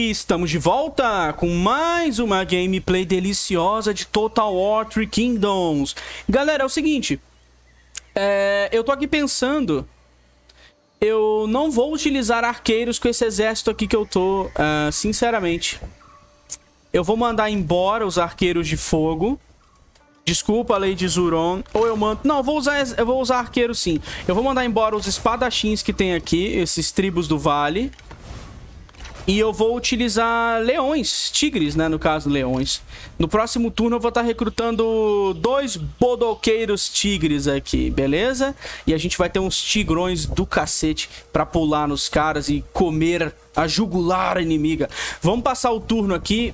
Estamos de volta com mais uma gameplay deliciosa de Total War Three Kingdoms. Galera, é o seguinte, eu tô aqui pensando, eu não vou utilizar arqueiros com esse exército aqui que eu tô, sinceramente. Eu vou mandar embora os arqueiros de fogo. Desculpa, Lady Zuron. Ou eu mando... Não, eu vou usar arqueiro sim. Eu vou mandar embora os espadachins que tem aqui, esses tribos do vale. E eu vou utilizar leões, tigres, né? No caso, leões. No próximo turno eu vou estar recrutando 2 bodoqueiros tigres aqui, beleza? E a gente vai ter uns tigrões do cacete pra pular nos caras e comer a jugular inimiga. Vamos passar o turno aqui.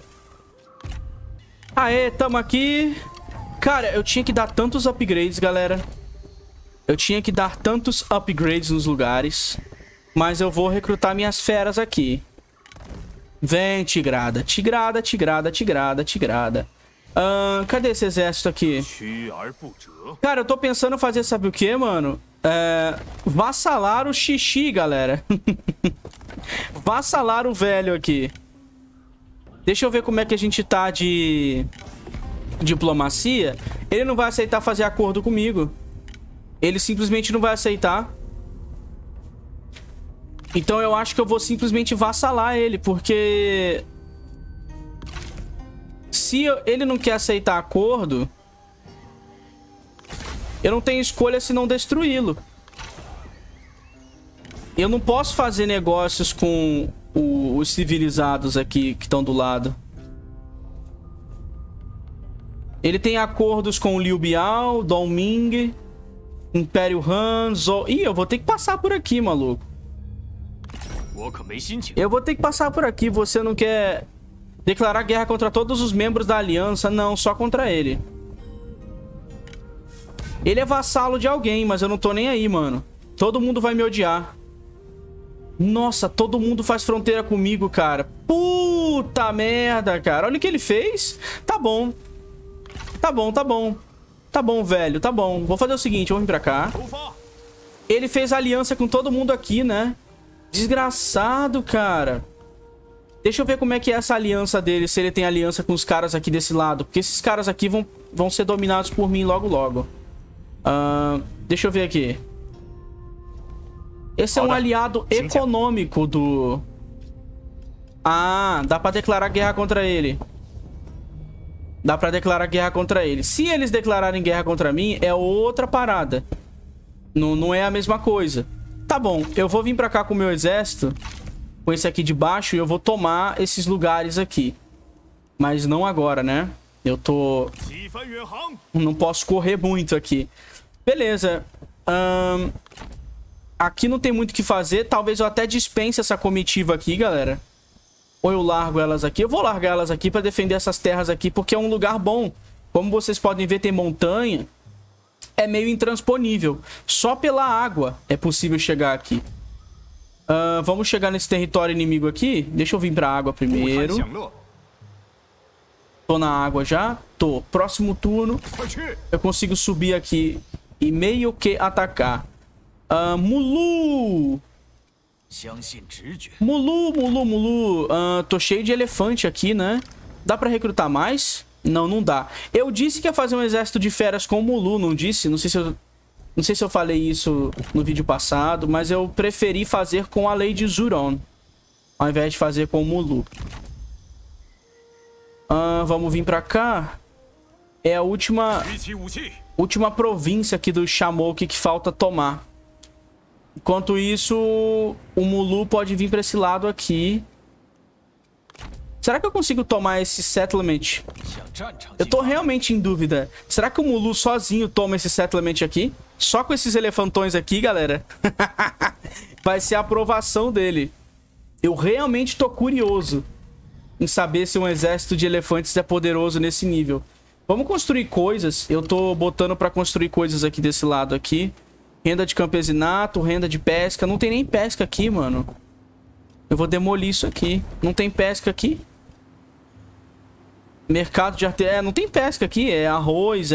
Aê, tamo aqui. Cara, eu tinha que dar tantos upgrades, galera. Eu tinha que dar tantos upgrades nos lugares. Mas eu vou recrutar minhas feras aqui. Vem, tigrada. Tigrada, tigrada, tigrada, tigrada. Cadê esse exército aqui? Cara, eu tô pensando em fazer, sabe o que, mano? Vassalar o xixi, galera. Vassalar o velho aqui. Deixa eu ver como é que a gente tá de diplomacia. Ele não vai aceitar fazer acordo comigo. Ele simplesmente não vai aceitar. Então eu acho que eu vou simplesmente vassalar ele, porque se ele não quer aceitar acordo, eu não tenho escolha senão destruí-lo. Eu não posso fazer negócios com os civilizados aqui que estão do lado. Ele tem acordos com o Liu Biao, Dong Ming, Império Han, Zhou... Ih, eu vou ter que passar por aqui, maluco. Eu vou ter que passar por aqui. Você não quer declarar guerra contra todos os membros da aliança? Não, só contra ele. Ele é vassalo de alguém, mas eu não tô nem aí, mano. Todo mundo vai me odiar. Nossa, todo mundo faz fronteira comigo, cara. Puta merda, cara. Olha o que ele fez. Tá bom. Tá bom, tá bom. Tá bom, velho, tá bom. Vou fazer o seguinte, vamos vir pra cá. Ele fez aliança com todo mundo aqui, né? Desgraçado, cara. Deixa eu ver como é que é essa aliança dele. Se ele tem aliança com os caras aqui desse lado. Porque esses caras aqui vão ser dominados por mim logo, logo. Deixa eu ver aqui. Esse é um aliado econômico do... Ah, dá pra declarar guerra contra ele. Dá pra declarar guerra contra ele. Se eles declararem guerra contra mim, é outra parada. Não é a mesma coisa. Tá bom, eu vou vir pra cá com o meu exército, com esse aqui de baixo, e eu vou tomar esses lugares aqui. Mas não agora, né? Eu tô... Não posso correr muito aqui. Beleza. Aqui não tem muito o que fazer. Talvez eu até dispense essa comitiva aqui, galera. Ou eu largo elas aqui. Eu vou largar elas aqui pra defender essas terras aqui, porque é um lugar bom. Como vocês podem ver, tem montanha. É meio intransponível. Só pela água é possível chegar aqui. Vamos chegar nesse território inimigo aqui. Deixa eu vir pra água primeiro. Tô na água já. Tô. Próximo turno eu consigo subir aqui e meio que atacar. Mulu! Mulu. Tô cheio de elefante aqui, né? Dá pra recrutar mais? Não, não dá. Eu disse que ia fazer um exército de feras com o Mulu, não disse? Não sei se eu falei isso no vídeo passado, mas eu preferi fazer com a Lady Zuron, ao invés de fazer com o Mulu. Vamos vir pra cá. É a última província aqui do Shamok que falta tomar. Enquanto isso, o Mulu pode vir pra esse lado aqui. Será que eu consigo tomar esse settlement? Eu tô realmente em dúvida. Será que o Mulu sozinho toma esse settlement aqui? Só com esses elefantões aqui, galera? Vai ser a aprovação dele. Eu realmente tô curioso em saber se um exército de elefantes é poderoso nesse nível. Vamos construir coisas. Eu tô botando pra construir coisas aqui desse lado aqui. Renda de campesinato, renda de pesca. Não tem nem pesca aqui, mano. Eu vou demolir isso aqui. Não tem pesca aqui. Mercado de arte... não tem pesca aqui. É arroz,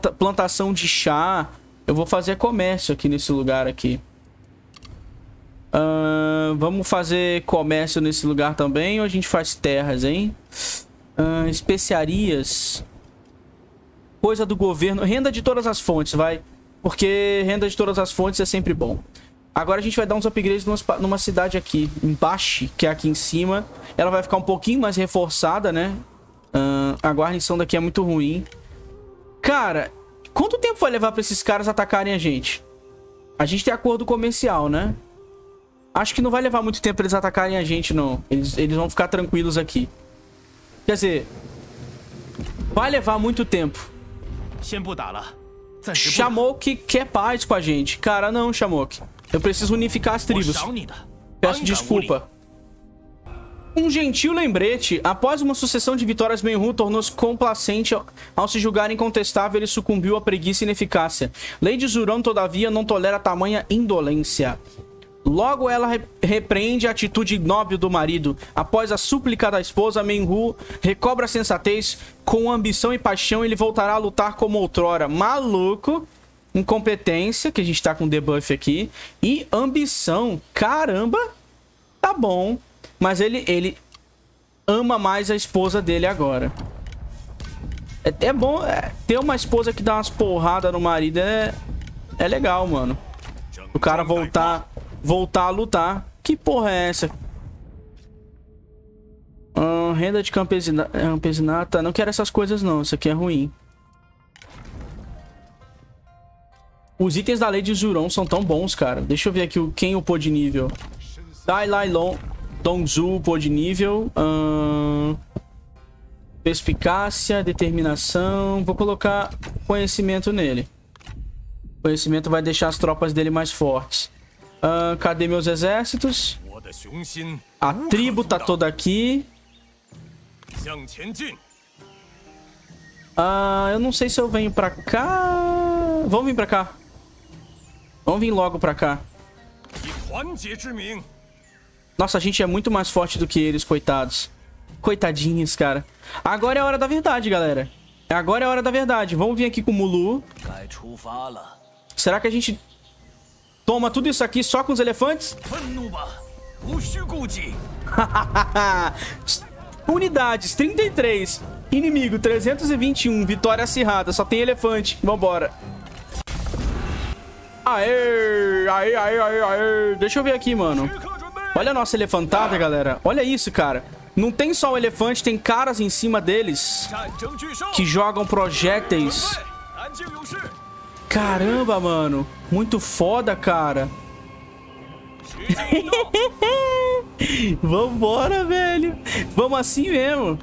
plantação de chá. Eu vou fazer comércio aqui nesse lugar aqui. Vamos fazer comércio nesse lugar também ou a gente faz terras, hein? Especiarias. Coisa do governo. Renda de todas as fontes, vai. Porque renda de todas as fontes é sempre bom. Agora a gente vai dar uns upgrades numa cidade aqui. Embaixo, que é aqui em cima. Ela vai ficar um pouquinho mais reforçada, né? A guarnição daqui é muito ruim. Cara, quanto tempo vai levar pra esses caras atacarem a gente? A gente tem acordo comercial, né? Acho que não vai levar muito tempo pra eles atacarem a gente, não. Eles vão ficar tranquilos aqui. Quer dizer, vai levar muito tempo. Shamok quer paz com a gente. Cara, não, Shamok. Eu preciso unificar as tribos. Peço desculpa. Um gentil lembrete. Após uma sucessão de vitórias, Menhu tornou-se complacente ao se julgar incontestável. Ele sucumbiu à preguiça e ineficácia. Lady Zurão, todavia, não tolera tamanha indolência. Logo, ela repreende a atitude ignóbil do marido. Após a súplica da esposa, Menhu recobra a sensatez. Com ambição e paixão, ele voltará a lutar como outrora. Maluco. Incompetência, que a gente tá com debuff aqui. E ambição. Caramba. Tá bom. Mas ele ama mais a esposa dele agora. É bom. Ter uma esposa que dá umas porradas no marido é legal, mano. O cara voltar a lutar. Que porra é essa? Renda de campesinata. Não quero essas coisas não. Isso aqui é ruim. Os itens da Lady Zurão são tão bons, cara. Deixa eu ver aqui quem upou de nível. Dai Lai Long Dongzu upou de nível. Perspicácia, determinação. Vou colocar conhecimento nele. Conhecimento vai deixar as tropas dele mais fortes. Cadê meus exércitos? A tribo tá toda aqui. Eu não sei se eu venho pra cá. Vamos vir pra cá. Vamos vir logo pra cá. Nossa, a gente é muito mais forte do que eles, coitados. Coitadinhos, cara. Agora é a hora da verdade, galera. Agora é a hora da verdade. Vamos vir aqui com o Mulu. Será que a gente toma tudo isso aqui só com os elefantes? Unidades, 33. Inimigo, 321. Vitória acirrada. Só tem elefante. Vambora. Aê, aê, aê, aê, aê. Deixa eu ver aqui, mano. Olha a nossa elefantada, galera. Olha isso, cara. Não tem só o elefante, tem caras em cima deles que jogam projéteis. Caramba, mano. Muito foda, cara. Vambora, velho. Vamos assim mesmo.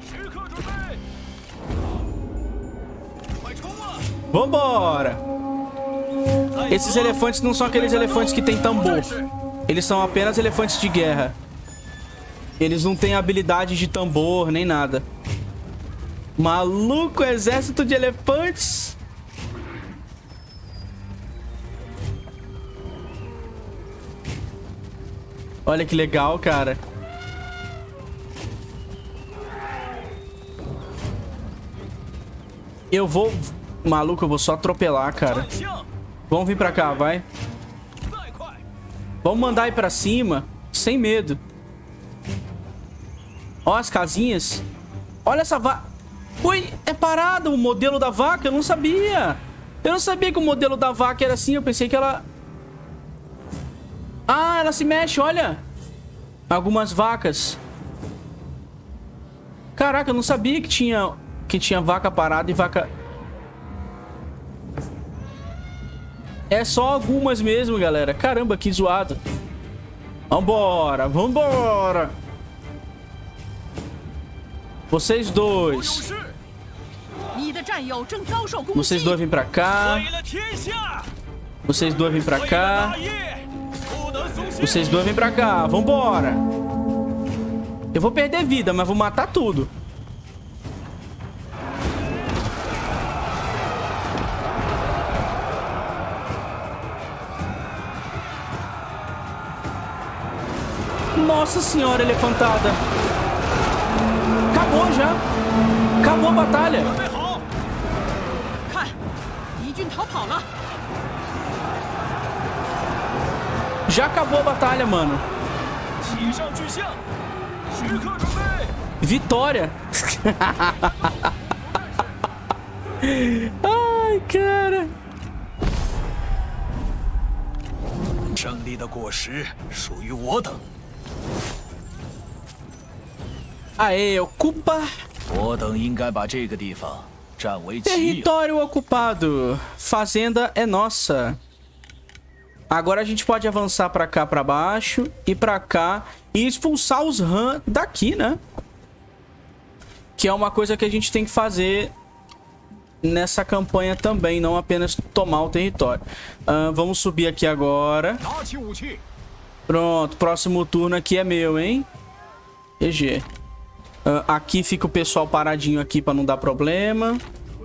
Vambora. Esses elefantes não são aqueles elefantes que tem tambor. Eles são apenas elefantes de guerra. Eles não têm habilidade de tambor, nem nada. Maluco, exército de elefantes. Olha que legal, cara. Eu vou... Maluco, eu vou só atropelar, cara. Vamos vir pra cá, vai. Vamos mandar ir pra cima, sem medo. Ó as casinhas. Olha essa vaca. Ui, é parada o modelo da vaca. Eu não sabia. Eu não sabia que o modelo da vaca era assim. Eu pensei que ela... Ah, ela se mexe, olha. Algumas vacas. Caraca, eu não sabia que tinha vaca parada e vaca... É só algumas mesmo, galera. Caramba, que zoado. Vambora, vambora. Vocês dois. Vocês dois vêm pra cá. Vocês dois vêm pra cá. Vocês dois vêm pra cá. Vambora. Eu vou perder vida, mas vou matar tudo. Nossa senhora, elefantada. Acabou já. Acabou a batalha. Já acabou a batalha, mano. Vitória. Ai, cara. Aê, ocupa. Território ocupado. Fazenda é nossa. Agora a gente pode avançar pra cá, pra baixo e pra cá e expulsar os Han daqui, né? Que é uma coisa que a gente tem que fazer nessa campanha também, não apenas tomar o território. Vamos subir aqui agora. Pronto, próximo turno aqui é meu, hein? GG. Aqui fica o pessoal paradinho aqui pra não dar problema.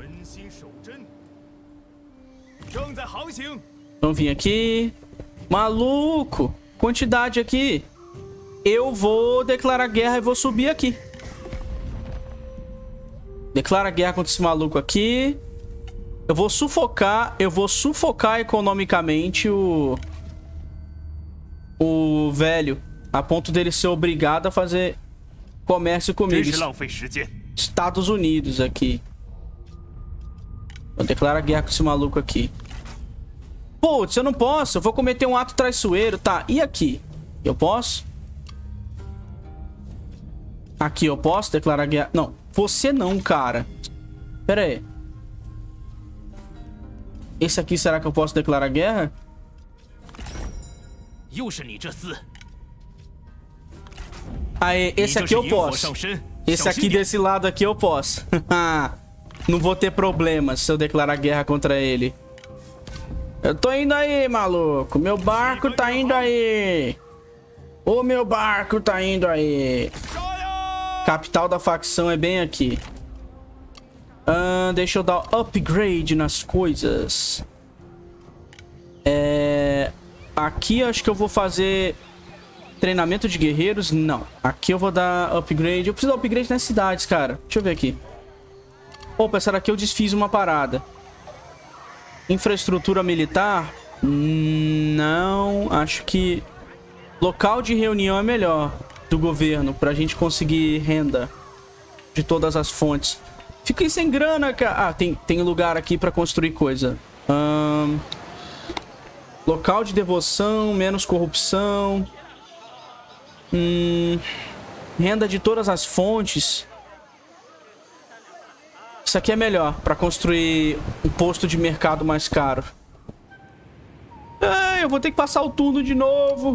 Vamos vir aqui. Maluco! Quantidade aqui. Eu vou declarar guerra e vou subir aqui. Declara guerra contra esse maluco aqui. Eu vou sufocar economicamente o velho. A ponto dele ser obrigado a fazer comércio comigo. Estados Unidos aqui. Vou declarar guerra com esse maluco aqui. Putz, eu não posso. Eu vou cometer um ato traiçoeiro. Tá, e aqui? Eu posso? Aqui eu posso declarar guerra? Não, você não, cara. Pera aí. Esse aqui, será que eu posso declarar guerra? Aê, esse aqui eu posso. Esse aqui desse lado aqui eu posso. Não vou ter problemas se eu declarar guerra contra ele. Eu tô indo aí, maluco. Meu barco tá indo aí. O meu barco tá indo aí. Capital da facção é bem aqui. Deixa eu dar upgrade nas coisas. Aqui acho que eu vou fazer treinamento de guerreiros. Não. Aqui eu vou dar upgrade. Eu preciso dar upgrade nas cidades, cara. Deixa eu ver aqui. Opa, será que eu desfiz uma parada? Infraestrutura militar? Não. Acho que local de reunião é melhor do governo, pra gente conseguir renda de todas as fontes. Fiquei sem grana, cara. Tem lugar aqui pra construir coisa. Local de devoção, menos corrupção. Renda de todas as fontes. Isso aqui é melhor pra construir um posto de mercado mais caro. Eu vou ter que passar o turno de novo.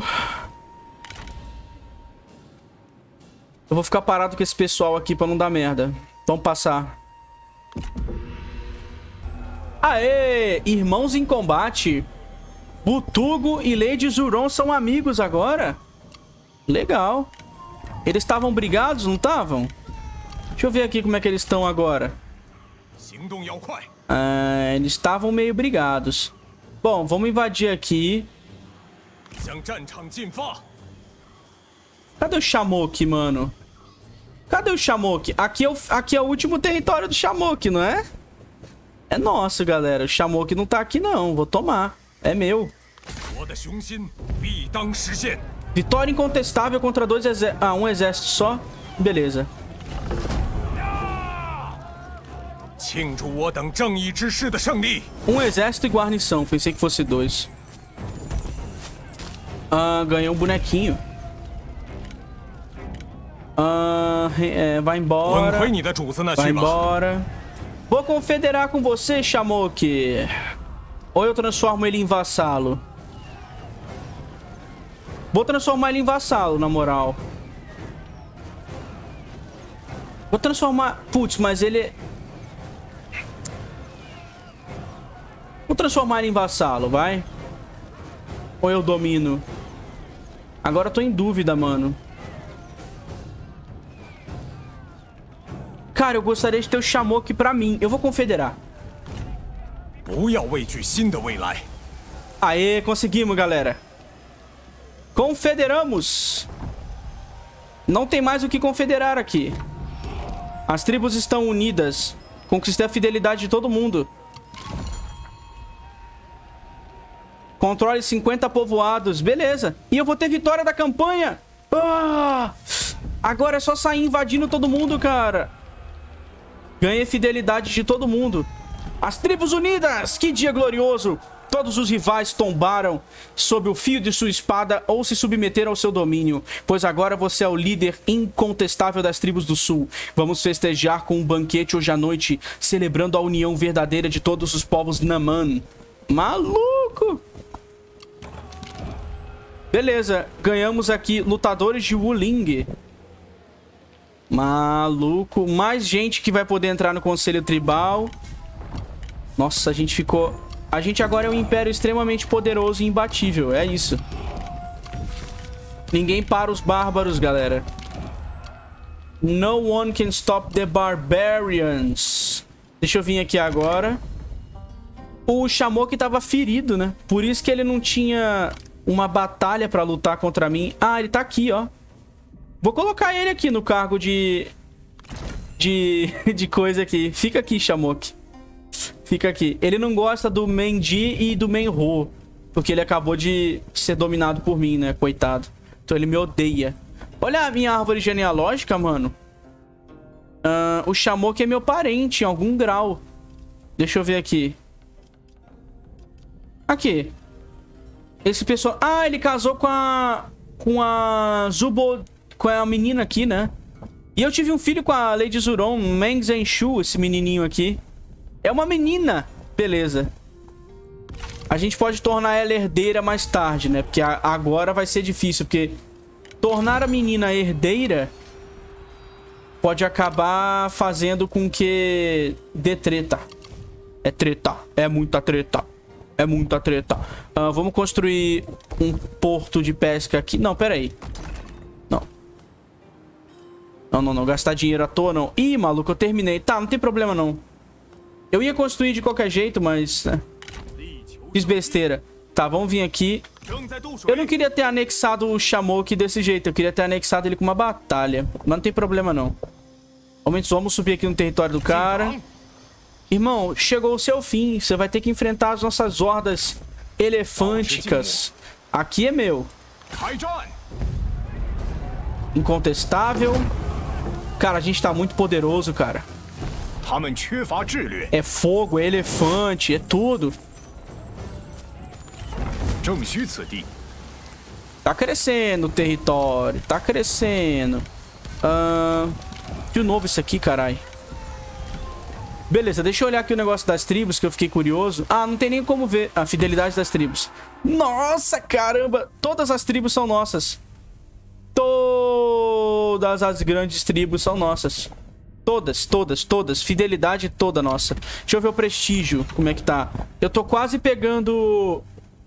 Eu vou ficar parado com esse pessoal aqui pra não dar merda. Vamos passar. Aê! Irmãos em combate. Butugo e Lady Zuron são amigos agora. Legal. Eles estavam brigados, não estavam? Deixa eu ver aqui como é que eles estão agora. Eles estavam meio brigados. Bom, vamos invadir aqui. Cadê o Shamok, mano? Cadê o Shamok? Aqui é o último território do Shamok, não é? É nosso, galera. O Shamok não tá aqui, não. Vou tomar. É meu. Vitória incontestável contra um exército só. Beleza. Um exército e guarnição. Pensei que fosse 2. Ganhei um bonequinho. Vai embora. Vai embora. Vou confederar com você, Shamok. Ou eu transformo ele em vassalo? Vou transformar ele em vassalo, na moral. Vou transformar... Putz, mas ele... Vou transformar ele em vassalo, vai? Ou eu domino? Agora eu tô em dúvida, mano. Cara, eu gostaria de ter o Shamok pra mim. Eu vou confederar. Aê, conseguimos, galera. Confederamos. Não tem mais o que confederar aqui. As tribos estão unidas. Conquistei a fidelidade de todo mundo. Controle 50 povoados. Beleza. E eu vou ter vitória da campanha. Agora é só sair invadindo todo mundo, cara. Ganhei fidelidade de todo mundo. As tribos unidas! Que dia glorioso! Todos os rivais tombaram sob o fio de sua espada ou se submeteram ao seu domínio, pois agora você é o líder incontestável das tribos do sul. Vamos festejar com um banquete hoje à noite, celebrando a união verdadeira de todos os povos Naman. Maluco! Beleza, ganhamos aqui lutadores de Wuling. Maluco. Mais gente que vai poder entrar no Conselho Tribal. Nossa, a gente ficou... A gente agora é um império extremamente poderoso e imbatível. É isso. Ninguém para os bárbaros, galera. No one can stop the barbarians. Deixa eu vir aqui agora. O Shamok tava ferido, né? Por isso que ele não tinha uma batalha pra lutar contra mim. Ah, ele tá aqui, ó. Vou colocar ele aqui no cargo de coisa aqui. Fica aqui, Shamok. Fica aqui. Ele não gosta do Menji e do Menho, porque ele acabou de ser dominado por mim, né? Coitado. Então ele me odeia. Olha a minha árvore genealógica, mano. O Shamok é meu parente em algum grau. Deixa eu ver aqui. Aqui. Esse pessoal... Ah, ele casou com a Zubo... Com a menina aqui, né? E eu tive um filho com a Lady Zuron, Meng Zenshu, esse menininho aqui. É uma menina. Beleza. A gente pode tornar ela herdeira mais tarde, né? Porque agora vai ser difícil, porque tornar a menina herdeira pode acabar fazendo com que dê treta. É treta. É muita treta. É muita treta. Vamos construir um porto de pesca aqui. Não, pera aí. Não. Gastar dinheiro à toa, não. Ih, maluco, eu terminei. Tá, não tem problema, não. Eu ia construir de qualquer jeito, mas... né? Fiz besteira. Tá, vamos vir aqui. Eu não queria ter anexado o Shamok desse jeito. Eu queria ter anexado ele com uma batalha. Mas não tem problema, não. Vamos subir aqui no território do cara. Irmão, chegou o seu fim. Você vai ter que enfrentar as nossas hordas elefânticas. Aqui é meu. Incontestável. Cara, a gente tá muito poderoso, cara. É fogo, é elefante, é tudo. Tá crescendo o território. Tá crescendo. De novo isso aqui, carai. Beleza, deixa eu olhar aqui o negócio das tribos, que eu fiquei curioso. Ah, não tem nem como ver a fidelidade das tribos. Nossa, caramba. Todas as tribos são nossas. Todas as grandes tribos são nossas. Todas. Fidelidade toda nossa. Deixa eu ver o prestígio, como é que tá. Eu tô quase pegando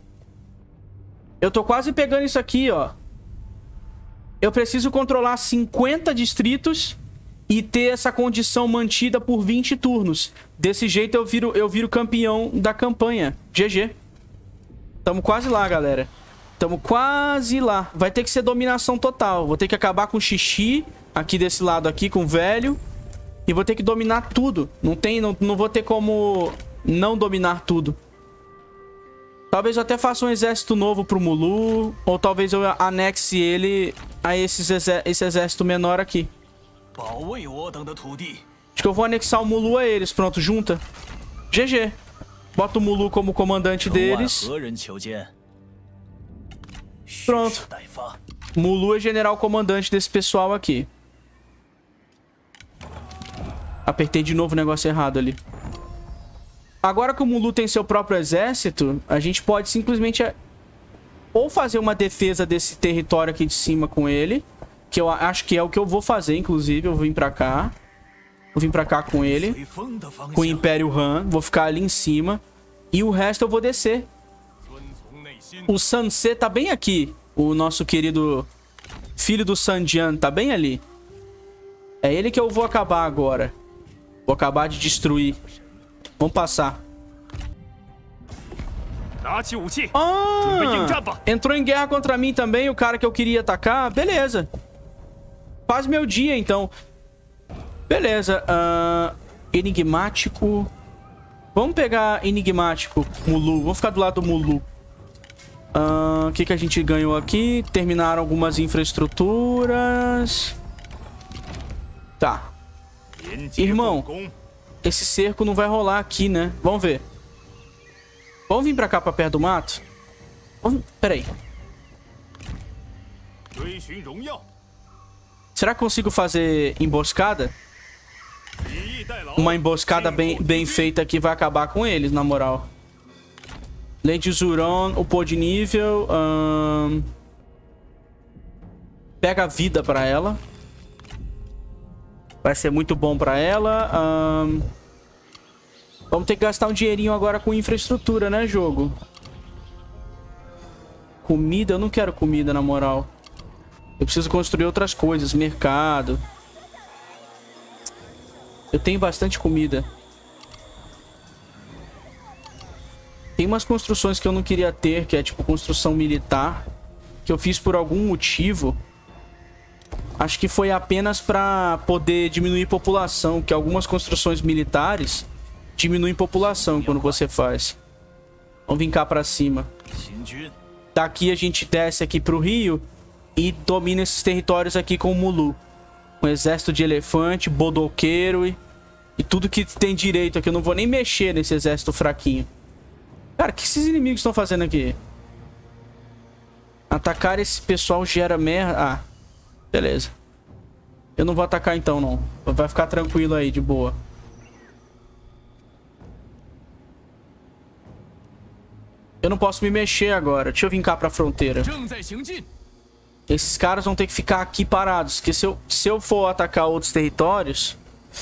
isso aqui, ó. Eu preciso controlar 50 distritos e ter essa condição mantida por 20 turnos. Desse jeito eu viro campeão da campanha. GG. Tamo quase lá, galera. Tamo quase lá. Vai ter que ser dominação total. Vou ter que acabar com o xixi aqui desse lado aqui, com o velho. E vou ter que dominar tudo. Não vou ter como não dominar tudo. Talvez eu até faça um exército novo pro Mulu. Ou talvez eu anexe ele a esse exército menor aqui. Acho que eu vou anexar o Mulu a eles. Pronto, junta. GG. Bota o Mulu como comandante deles. Pronto. Mulu é general comandante desse pessoal aqui. Apertei de novo o negócio errado ali. Agora que o Mulu tem seu próprio exército, a gente pode simplesmente ou fazer uma defesa desse território aqui de cima com ele, que eu acho que é o que eu vou fazer, inclusive. Eu vou vir pra cá. Vou vir pra cá com ele, com o Império Han. Vou ficar ali em cima. E o resto eu vou descer. O Sanse tá bem aqui. O nosso querido filho do Sanjian tá bem ali. É ele que eu vou acabar agora. Vou acabar de destruir. Vamos passar. Entrou em guerra contra mim também, o cara que eu queria atacar. Beleza. Faz meu dia, então. Beleza. Enigmático. Vamos pegar enigmático. Mulu. Vamos ficar do lado do Mulu. O que a gente ganhou aqui? Terminaram algumas infraestruturas. Tá. Irmão, esse cerco não vai rolar aqui, né? Vamos ver. Vamos vir pra cá, pra perto do mato? Pera aí. Será que consigo fazer emboscada? Uma emboscada bem feita aqui vai acabar com eles, na moral. Lady Zuron, upou de nível. Pega a vida pra ela. Vai ser muito bom pra ela. Vamos ter que gastar um dinheirinho agora com infraestrutura, né, jogo? Comida? Eu não quero comida, na moral. Eu preciso construir outras coisas. Mercado. Eu tenho bastante comida. Tem umas construções que eu não queria ter, que é tipo construção militar, que eu fiz por algum motivo. Acho que foi apenas pra poder diminuir população, que algumas construções militares diminuem população quando você faz. Vamos vir cá pra cima. Daqui a gente desce aqui pro rio e domina esses territórios aqui com o Mulu. Um exército de elefante, bodoqueiro e tudo que tem direito aqui. Eu não vou nem mexer nesse exército fraquinho. Cara, o que esses inimigos estão fazendo aqui? Atacar esse pessoal gera merda. Ah, beleza. Eu não vou atacar então, não. Vai ficar tranquilo aí, de boa. Eu não posso me mexer agora. Deixa eu vir cá pra fronteira. Esses caras vão ter que ficar aqui parados. Porque se eu for atacar outros territórios...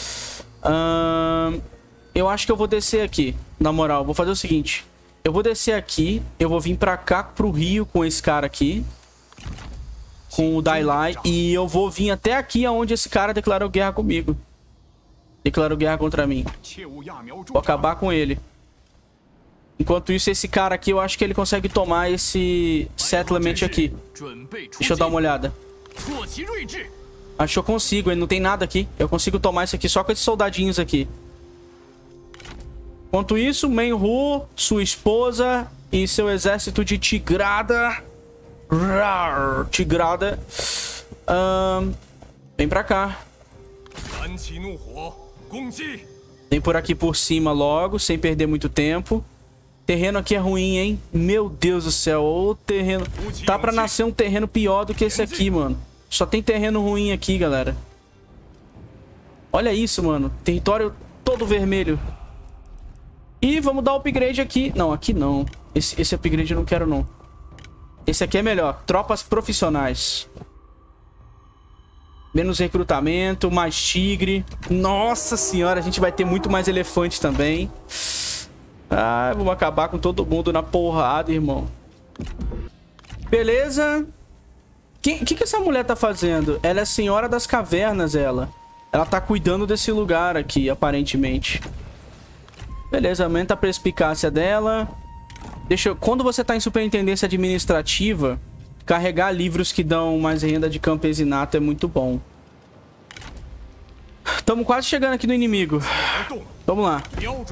eu acho que eu vou descer aqui. Na moral, vou fazer o seguinte. Eu vou descer aqui. Eu vou vir pra cá, pro rio, com esse cara aqui. Com o Dailai. E eu vou vir até aqui, onde esse cara declarou guerra comigo. Declarou guerra contra mim. Vou acabar com ele. Enquanto isso, esse cara aqui, eu acho que ele consegue tomar esse settlement aqui. Deixa eu dar uma olhada. Acho que eu consigo, ele não tem nada aqui. Eu consigo tomar isso aqui só com esses soldadinhos aqui. Enquanto isso, Menhu, sua esposa e seu exército de tigrada. Tigrada. Vem pra cá. Vem por aqui por cima logo, sem perder muito tempo. Terreno aqui é ruim, hein? Meu Deus do céu. Ô, terreno. Tá pra nascer um terreno pior do que esse aqui, mano. Só tem terreno ruim aqui, galera. Olha isso, mano. Território todo vermelho. E vamos dar upgrade aqui. Não, aqui não. Esse upgrade eu não quero, não. Esse aqui é melhor. Tropas profissionais. Menos recrutamento, mais tigre. Nossa senhora, a gente vai ter muito mais elefante também. Ah, vamos acabar com todo mundo na porrada, irmão. Beleza. O que essa mulher tá fazendo? Ela é a senhora das cavernas, ela. Ela tá cuidando desse lugar aqui, aparentemente. Beleza, aumenta a perspicácia dela. Quando você tá em superintendência administrativa, carregar livros que dão mais renda de campesinato é muito bom. Estamos quase chegando aqui no inimigo. Vamos lá.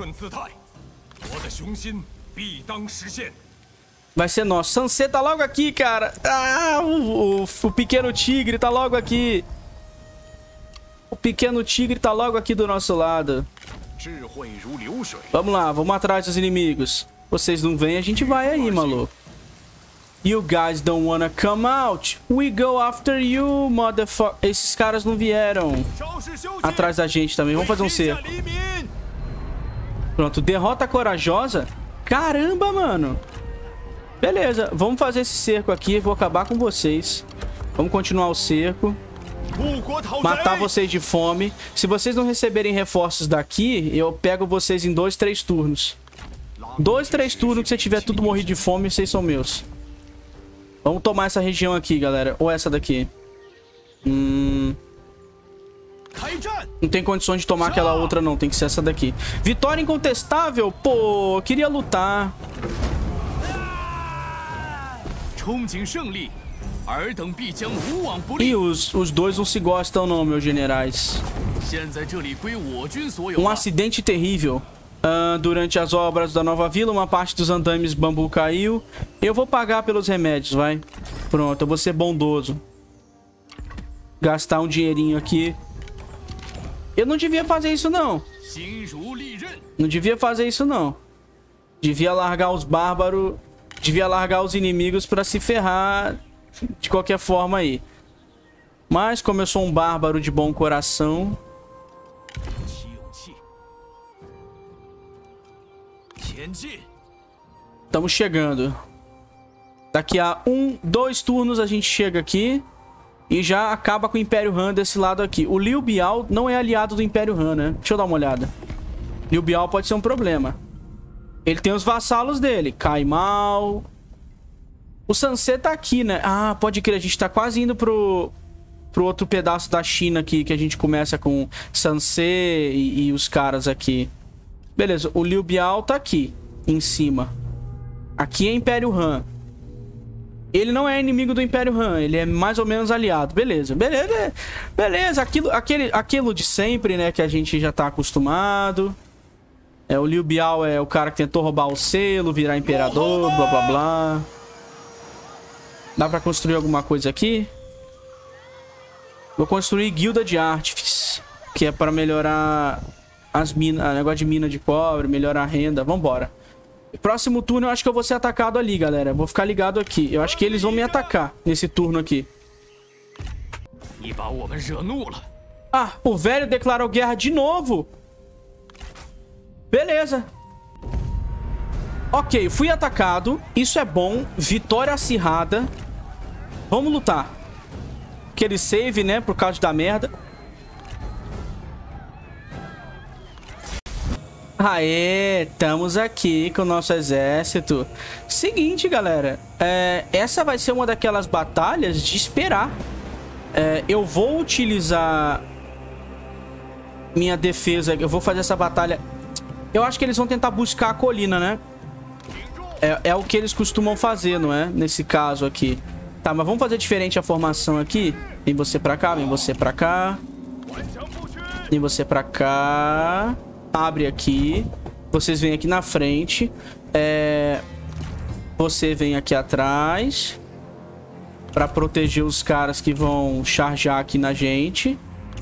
Vai ser nosso. Sansei tá logo aqui, cara. Ah, o pequeno tigre tá logo aqui. O pequeno tigre tá logo aqui do nosso lado. Vamos lá, vamos atrás dos inimigos. Vocês não vêm, a gente vai aí, maluco. You guys don't wanna come out. We go after you, motherfucker. Esses caras não vieram atrás da gente também. Vamos fazer um cerco. Pronto, derrota corajosa. Caramba, mano. Beleza, vamos fazer esse cerco aqui. Vou acabar com vocês. Vamos continuar o cerco. Matar vocês de fome. Se vocês não receberem reforços daqui, eu pego vocês em 2, 3 turnos. 2, 3 turnos que você tiver tudo morrido de fome, vocês são meus. Vamos tomar essa região aqui, galera. Ou essa daqui. Não tem condições de tomar aquela outra, não. Tem que ser essa daqui. Vitória incontestável? Pô, queria lutar. E os dois não se gostam, não, meus generais. Um acidente terrível. Durante as obras da nova vila, uma parte dos andames bambu caiu. Eu vou pagar pelos remédios, vai. Pronto, eu vou ser bondoso. Gastar um dinheirinho aqui. Eu não devia fazer isso, não. Não devia fazer isso, não. Devia largar os bárbaros. Devia largar os inimigos pra se ferrar de qualquer forma aí. Mas como eu sou um bárbaro de bom coração... Estamos chegando. Daqui a 2 turnos a gente chega aqui. E já acaba com o Império Han desse lado aqui. O Liu Biao não é aliado do Império Han, né? Deixa eu dar uma olhada. Liu Biao pode ser um problema. Ele tem os vassalos dele. Kaimal. O Sansê tá aqui, né? Ah, pode crer. A gente tá quase indo pro outro pedaço da China aqui. Que a gente começa com Sansê e os caras aqui. Beleza. O Liu Biao tá aqui. Em cima. Aqui é Império Han. Ele não é inimigo do Império Han. Ele é mais ou menos aliado. Beleza. Beleza. Beleza. Aquilo de sempre, né? Que a gente já tá acostumado. O Liu Biao é o cara que tentou roubar o selo, virar imperador, blá blá blá. Dá pra construir alguma coisa aqui? Vou construir guilda de artífices, que é pra melhorar as minas, negócio de mina de cobre, melhorar a renda. Vambora. Próximo turno eu acho que eu vou ser atacado ali, galera. Vou ficar ligado aqui. Eu acho que eles vão me atacar nesse turno aqui. Ah, o velho declarou guerra de novo. Beleza. Ok, fui atacado. Isso é bom. Vitória acirrada. Vamos lutar. Aquele save, né? Por causa da merda. Aê, estamos aqui com o nosso exército. Seguinte, galera. Essa vai ser uma daquelas batalhas de esperar. Eu vou utilizar minha defesa. Eu vou fazer essa batalha... Eu acho que eles vão tentar buscar a colina, né? É o que eles costumam fazer, não é? Nesse caso aqui. Tá, mas vamos fazer diferente a formação aqui. Vem você pra cá, vem você pra cá. Vem você pra cá. Abre aqui. Vocês vêm aqui na frente. Você vem aqui atrás. Pra proteger os caras que vão charjar aqui na gente.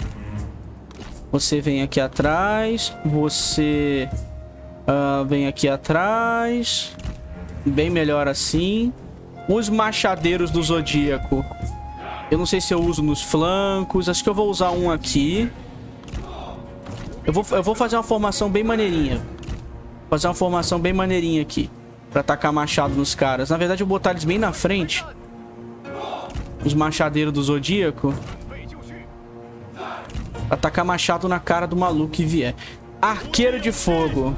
Você vem aqui atrás. Você vem aqui atrás. Bem melhor assim. Os machadeiros do Zodíaco. Eu não sei se eu uso nos flancos. Acho que eu vou usar um aqui. Eu vou fazer uma formação bem maneirinha. Fazer uma formação bem maneirinha aqui. Pra tacar machado nos caras. Na verdade eu vou botar eles bem na frente. Os machadeiros do Zodíaco. Atacar machado na cara do maluco que vier. Arqueiro de fogo.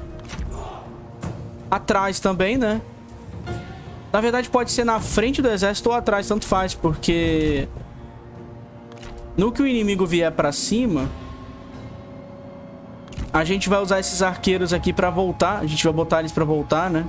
Atrás também, né? Na verdade pode ser na frente do exército ou atrás, tanto faz. Porque... no que o inimigo vier pra cima... a gente vai usar esses arqueiros aqui pra voltar. A gente vai botar eles pra voltar, né?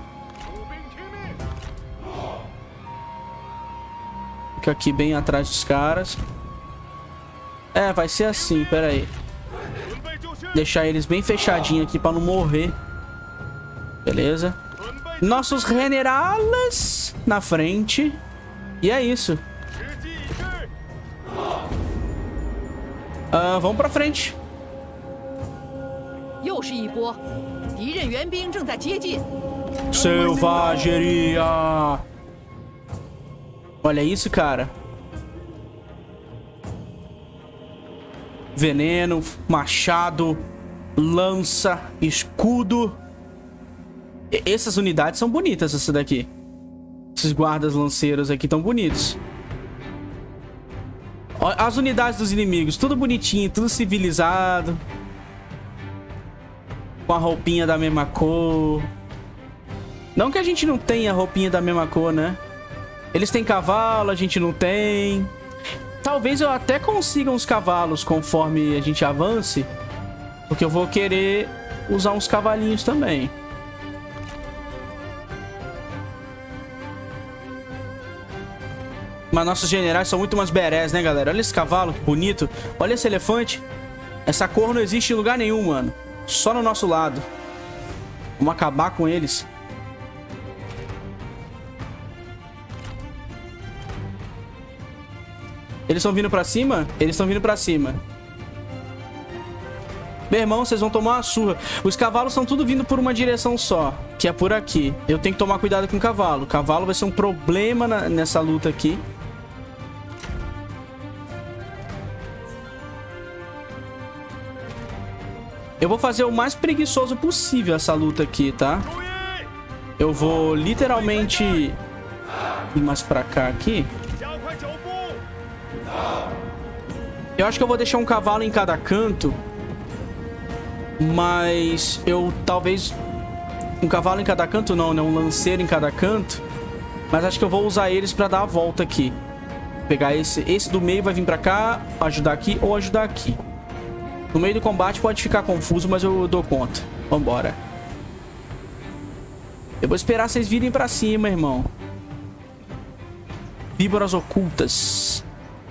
Fica aqui bem atrás dos caras. Vai ser assim, pera aí. Deixar eles bem fechadinhos aqui pra não morrer. Beleza. Nossos generales na frente. E é isso. Vamos pra frente. Selvageria. Olha isso, cara. Veneno, machado, lança, escudo. Essas unidades são bonitas, essa daqui. Esses guardas lanceiros aqui estão bonitos. As unidades dos inimigos, tudo bonitinho, tudo civilizado. Com a roupinha da mesma cor. Não que a gente não tenha roupinha da mesma cor, né? Eles têm cavalo, a gente não tem. Talvez eu até consiga uns cavalos conforme a gente avance. Porque eu vou querer usar uns cavalinhos também. Mas nossos generais são muito mais berés, né, galera? Olha esse cavalo, que bonito. Olha esse elefante. Essa cor não existe em lugar nenhum, mano. Só no nosso lado. Vamos acabar com eles. Eles estão vindo pra cima? Eles estão vindo pra cima. Meu irmão, vocês vão tomar uma surra. Os cavalos estão tudo vindo por uma direção só, que é por aqui. Eu tenho que tomar cuidado com o cavalo. O cavalo vai ser um problema nessa luta aqui. Eu vou fazer o mais preguiçoso possível essa luta aqui, tá? Eu vou literalmente ir mais pra cá aqui. Eu acho que eu vou deixar um cavalo em cada canto. Mas eu talvez... Um cavalo em cada canto não, né? Um lanceiro em cada canto. Mas acho que eu vou usar eles pra dar a volta aqui. Vou pegar esse do meio vai vir pra cá, ajudar aqui ou ajudar aqui. No meio do combate pode ficar confuso, mas eu dou conta. Vambora. Eu vou esperar vocês virem pra cima, irmão. Víboras ocultas.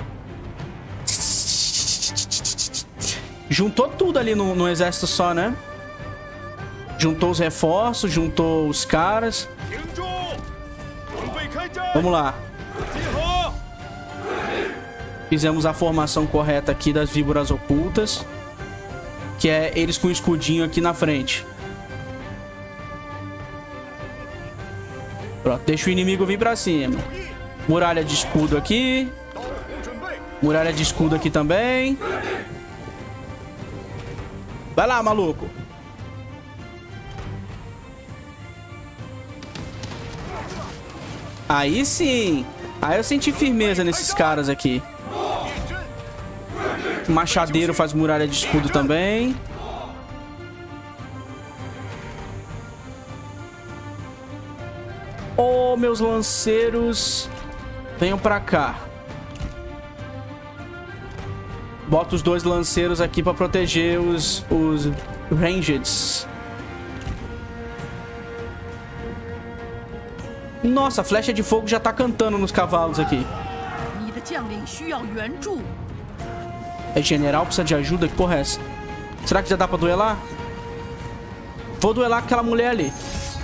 Juntou tudo ali no exército só, né? Juntou os reforços, juntou os caras. Vamos lá. Fizemos a formação correta aqui das víboras ocultas. Que é eles com o escudinho aqui na frente. Pronto, deixa o inimigo vir pra cima. Muralha de escudo aqui. Muralha de escudo aqui também. Vai lá, maluco. Aí sim. Aí eu senti firmeza nesses caras aqui. Machadeiro faz muralha de escudo também. Oh, meus lanceiros. Venham pra cá. Bota os dois lanceiros aqui pra proteger os rangeds. Nossa, a flecha de fogo já tá cantando nos cavalos aqui. É general, precisa de ajuda? Que porra é essa? Será que já dá pra duelar? Vou duelar com aquela mulher ali.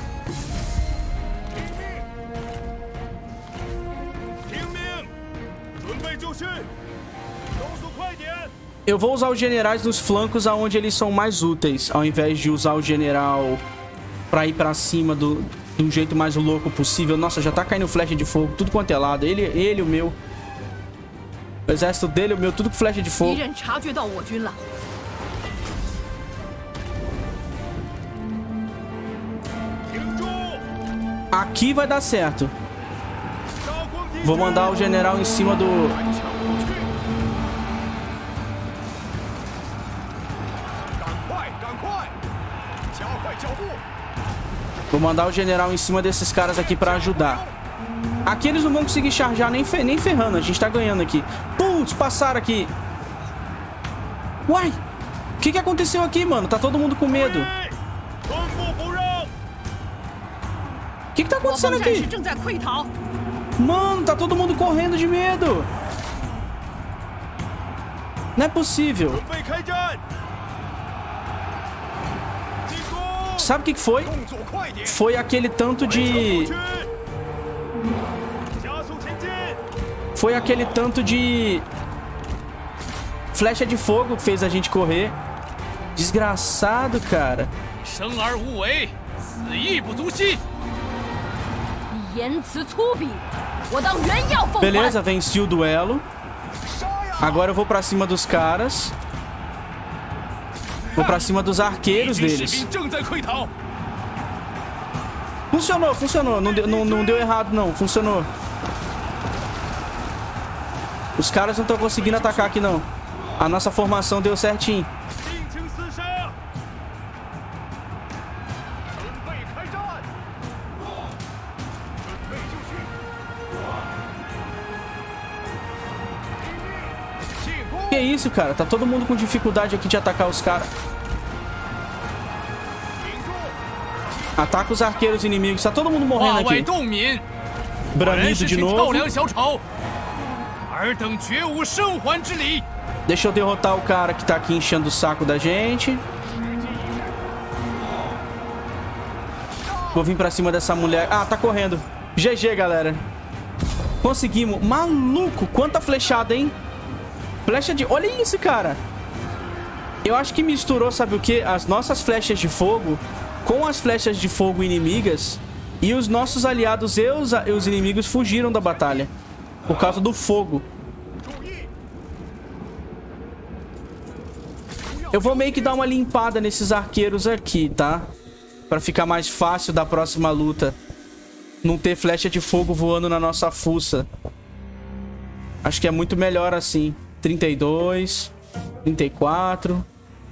Eu vou usar os generais nos flancos aonde eles são mais úteis, ao invés de usar o general pra ir pra cima do jeito mais louco possível. Nossa, já tá caindo flecha de fogo, tudo quanto é lado. Ele o meu. O exército dele, o meu, tudo com flecha de fogo. Aqui vai dar certo. Vou mandar o general em cima do... Vou mandar o general em cima desses caras aqui pra ajudar. Aqui eles não vão conseguir charjar nem ferrando. A gente tá ganhando aqui. Putz, passaram aqui. Uai, o que aconteceu aqui, mano? Tá todo mundo com medo. O que tá acontecendo aqui? Mano, tá todo mundo correndo de medo. Não é possível. Sabe o que foi? Foi aquele tanto de... Foi aquele tanto de... flecha de fogo que fez a gente correr. Desgraçado, cara. Beleza, venci o duelo. Agora eu vou pra cima dos caras. Vou pra cima dos arqueiros deles. Funcionou, funcionou. Não deu errado, não. Funcionou. Os caras não estão conseguindo atacar aqui, não. A nossa formação deu certinho. Que isso, cara? Tá todo mundo com dificuldade aqui de atacar os caras. Ataca os arqueiros inimigos. Tá todo mundo morrendo aqui. Bramido de novo. Deixa eu derrotar o cara que tá aqui enchendo o saco da gente. Vou vir pra cima dessa mulher. Ah, tá correndo. GG, galera. Conseguimos. Maluco, quanta flechada, hein? Flecha de... Olha isso, cara. Eu acho que misturou, sabe o quê? As nossas flechas de fogo com as flechas de fogo inimigas. E os nossos aliados e os inimigos fugiram da batalha. Por causa do fogo. Eu vou meio que dar uma limpada nesses arqueiros aqui, tá? Pra ficar mais fácil da próxima luta. Não ter flecha de fogo voando na nossa fuça. Acho que é muito melhor assim. 32, 34,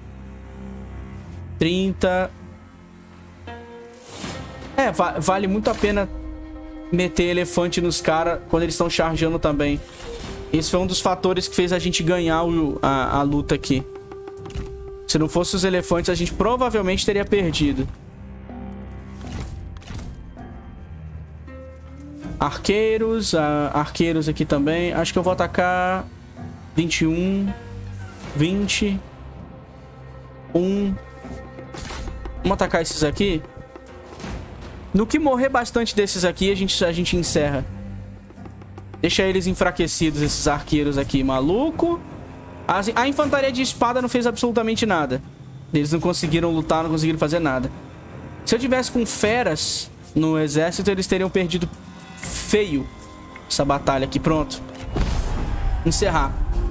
30. É, vale muito a pena meter elefante nos caras quando eles estão chargeando também. Esse foi um dos fatores que fez a gente ganhar a luta aqui. Se não fosse os elefantes, a gente provavelmente teria perdido. Arqueiros. Arqueiros aqui também. Acho que eu vou atacar 21, 20, 1. Vamos atacar esses aqui. No que morrer bastante desses aqui, a gente encerra. Deixa eles enfraquecidos, esses arqueiros aqui. Maluco. A infantaria de espada não fez absolutamente nada. Eles não conseguiram lutar, não conseguiram fazer nada. Se eu tivesse com feras no exército, eles teriam perdido feio essa batalha aqui. Pronto. Encerrar.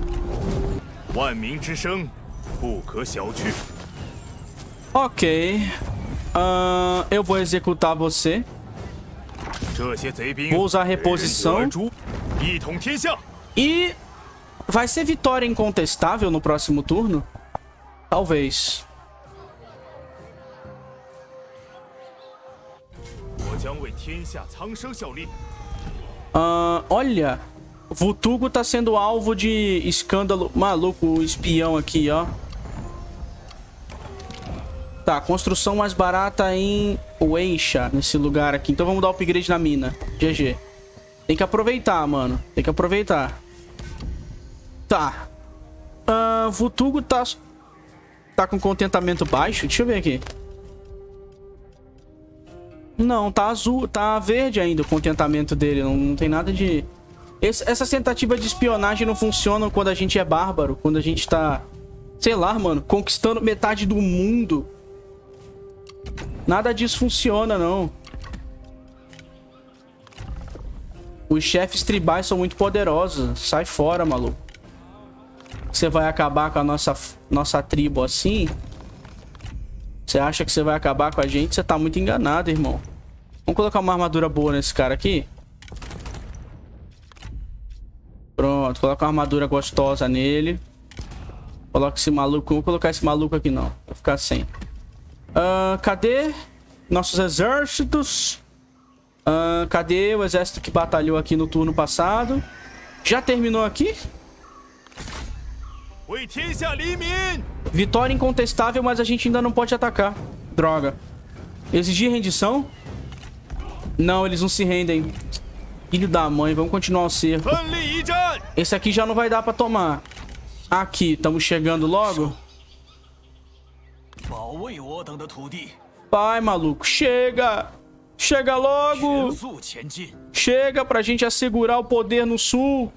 Ok. Eu vou executar você. Vou usar reposição. E... vai ser vitória incontestável no próximo turno? Talvez. Olha. Vutugo tá sendo alvo de escândalo. Maluco, o espião aqui, ó. Tá, construção mais barata em Weisha, nesse lugar aqui. Então vamos dar upgrade na mina. GG. Tem que aproveitar, mano. Tem que aproveitar. Tá. Vutugo tá com contentamento baixo. Deixa eu ver aqui. Não, tá azul. Tá verde ainda o contentamento dele. Não tem nada de... Essa tentativa de espionagem não funciona quando a gente é bárbaro. Quando a gente tá... sei lá, mano. Conquistando metade do mundo. Nada disso funciona, não. Os chefes tribais são muito poderosos. Sai fora, maluco. Você vai acabar com a nossa tribo assim? Você acha que você vai acabar com a gente? Você tá muito enganado, irmão. Vamos colocar uma armadura boa nesse cara aqui. Pronto, coloca uma armadura gostosa nele. Coloca esse maluco. Não vou colocar esse maluco aqui, não. Vou ficar sem. Cadê nossos exércitos? Cadê o exército que batalhou aqui no turno passado? Já terminou aqui? Vitória incontestável, mas a gente ainda não pode atacar. Droga. Exigir rendição? Não, eles não se rendem. Filho da mãe, vamos continuar o cerco. Esse aqui já não vai dar pra tomar. Aqui, estamos chegando logo. Vai, maluco, chega! Chega logo! Chega pra gente assegurar o poder no sul.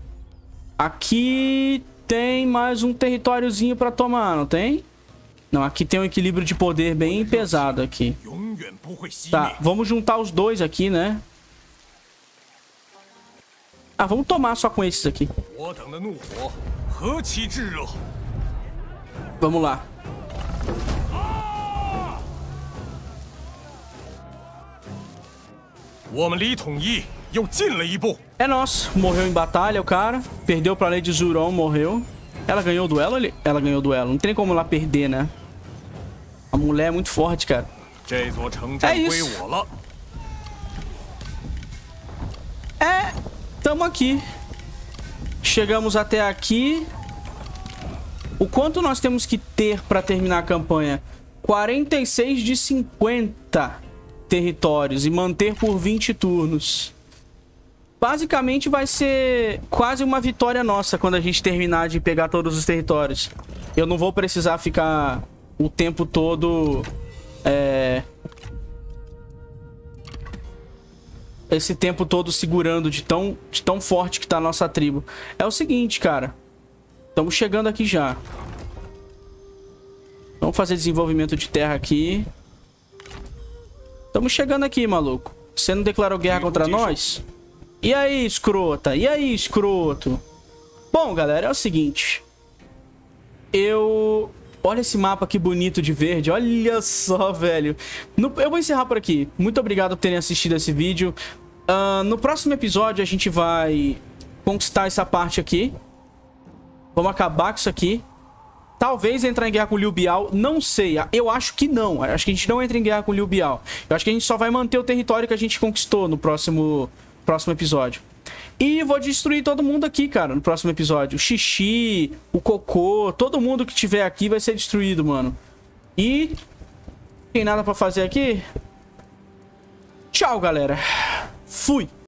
Aqui tem mais um territóriozinho pra tomar, não tem? Não, aqui tem um equilíbrio de poder bem pesado aqui. Tá, vamos juntar os dois aqui, né? Ah, vamos tomar só com esses aqui. Vamos lá. É nosso. Morreu em batalha o cara. Perdeu pra lei de Zuron, morreu. Ela ganhou o duelo? Ela ganhou o duelo. Não tem como ela perder, né? A mulher é muito forte, cara. É isso. Tamo aqui. Chegamos até aqui. O quanto nós temos que ter pra terminar a campanha? 46 de 50 territórios e manter por 20 turnos. Basicamente vai ser quase uma vitória nossa quando a gente terminar de pegar todos os territórios. Eu não vou precisar ficar o tempo todo esse tempo todo segurando de tão forte que tá a nossa tribo. É o seguinte, cara. Estamos chegando aqui já. Vamos fazer desenvolvimento de terra aqui. Estamos chegando aqui, maluco. Você não declarou guerra contra nós? E aí, escrota? E aí, escroto? Bom, galera, é o seguinte. Olha esse mapa que bonito de verde. Olha só, velho. Eu vou encerrar por aqui. Muito obrigado por terem assistido esse vídeo. No próximo episódio, a gente vai conquistar essa parte aqui. Vamos acabar com isso aqui. Talvez entrar em guerra com o Liu Biao. Não sei. Eu acho que não. Acho que a gente não entra em guerra com o Liu Biao. Eu acho que a gente só vai manter o território que a gente conquistou no próximo episódio. E vou destruir todo mundo aqui, cara, no próximo episódio. O Xixi, o Cocô, todo mundo que tiver aqui vai ser destruído, mano. E... tem nada pra fazer aqui? Tchau, galera. Fui.